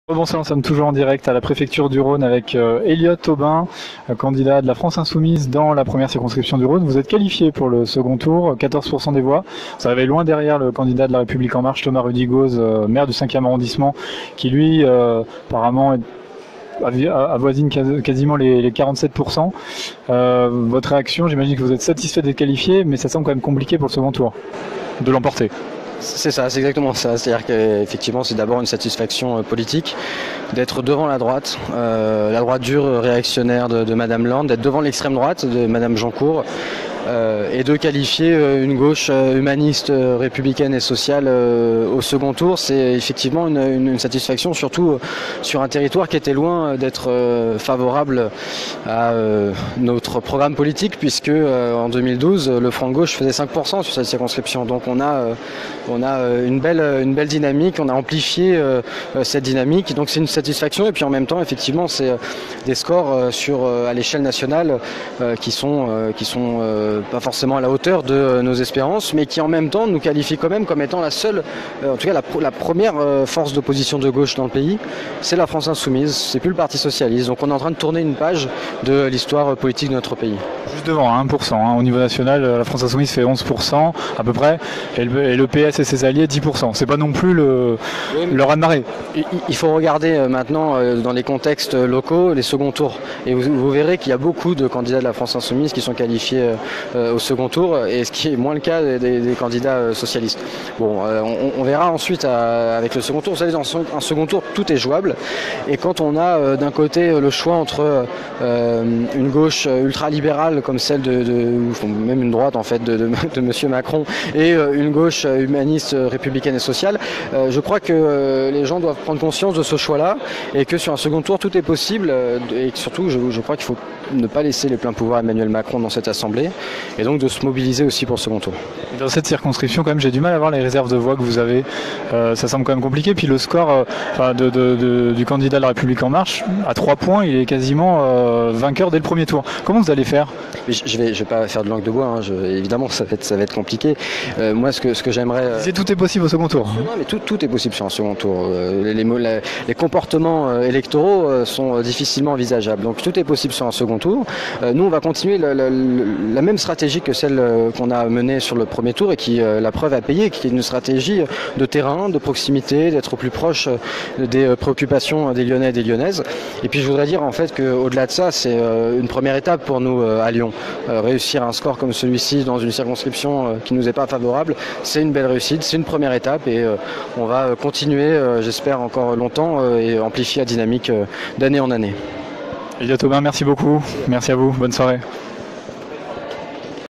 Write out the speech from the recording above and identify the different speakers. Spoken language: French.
Speaker 1: Bonsoir, nous sommes toujours en direct à la préfecture du Rhône avec Elliot Aubin, candidat de la France Insoumise dans la première circonscription du Rhône. Vous êtes qualifié pour le second tour, 14% des voix. Vous arrivez loin derrière le candidat de la République En Marche, Thomas Rudigoz, maire du 5e arrondissement, qui lui, apparemment, avoisine quasiment les 47%. Votre réaction, j'imagine que vous êtes satisfait d'être qualifié, mais ça semble quand même compliqué pour le second tour, de l'emporter.
Speaker 2: C'est ça, c'est exactement ça. C'est-à-dire qu'effectivement, c'est d'abord une satisfaction politique d'être devant la droite dure réactionnaire de Madame Land, d'être devant l'extrême droite de Madame Jancourt, et de qualifier une gauche humaniste, républicaine et sociale au second tour. C'est effectivement une satisfaction, surtout sur un territoire qui était loin d'être favorable à notre programme politique, puisque en 2012, le Front de gauche faisait 5% sur cette circonscription. Donc on a une belle dynamique, on a amplifié cette dynamique, donc c'est une satisfaction. Et puis en même temps, effectivement, c'est des scores à l'échelle nationale qui sont pas forcément à la hauteur de nos espérances, mais qui en même temps nous qualifient quand même comme étant la seule, en tout cas la première force d'opposition de gauche dans le pays. C'est la France Insoumise, c'est plus le Parti Socialiste. Donc on est en train de tourner une page de l'histoire politique de notre pays.
Speaker 1: Juste devant, 1%. Au niveau national, la France Insoumise fait 11% à peu près, et le PS et ses alliés 10%. C'est pas non plus le raz-de-marée.
Speaker 2: Il faut regarder maintenant dans les contextes locaux les seconds tours, et vous verrez qu'il y a beaucoup de candidats de la France Insoumise qui sont qualifiés au second tour, et ce qui est moins le cas des candidats socialistes. Bon, on verra ensuite avec le second tour. Vous savez, dans un second tour, tout est jouable, et quand on a d'un côté le choix entre une gauche ultralibérale comme celle même une droite en fait de Monsieur Macron, et une gauche humaniste, républicaine et sociale, je crois que les gens doivent prendre conscience de ce choix-là, et que sur un second tour tout est possible, et surtout je crois qu'il faut ne pas laisser les pleins pouvoirs à Emmanuel Macron dans cette assemblée, et donc de se mobiliser aussi pour le second tour.
Speaker 1: Dans cette circonscription, quand même, j'ai du mal à voir les réserves de voix que vous avez. Ça semble quand même compliqué. Puis le score du candidat de la République En Marche, à 3 points, il est quasiment vainqueur dès le premier tour. Comment vous allez faire ?
Speaker 2: Je vais pas faire de langue de bois, hein. Évidemment ça va être compliqué. Moi ce que j'aimerais...
Speaker 1: Tout est possible au second tour.
Speaker 2: Non, mais tout est possible sur un second tour. Les comportements électoraux sont difficilement envisageables. Donc tout est possible sur un second tour. Nous on va continuer la même stratégie que celle qu'on a menée sur le premier tour, et qui, la preuve a payé, qui est une stratégie de terrain, de proximité, d'être au plus proche des préoccupations des Lyonnais et des Lyonnaises. Et puis je voudrais dire en fait qu'au-delà de ça, c'est une première étape pour nous à Lyon. Réussir un score comme celui-ci dans une circonscription qui nous est pas favorable, c'est une belle réussite, c'est une première étape, et on va continuer, j'espère encore longtemps, et amplifier la dynamique d'année en année.
Speaker 1: Elliot Aubin, merci beaucoup. Merci à vous. Bonne soirée.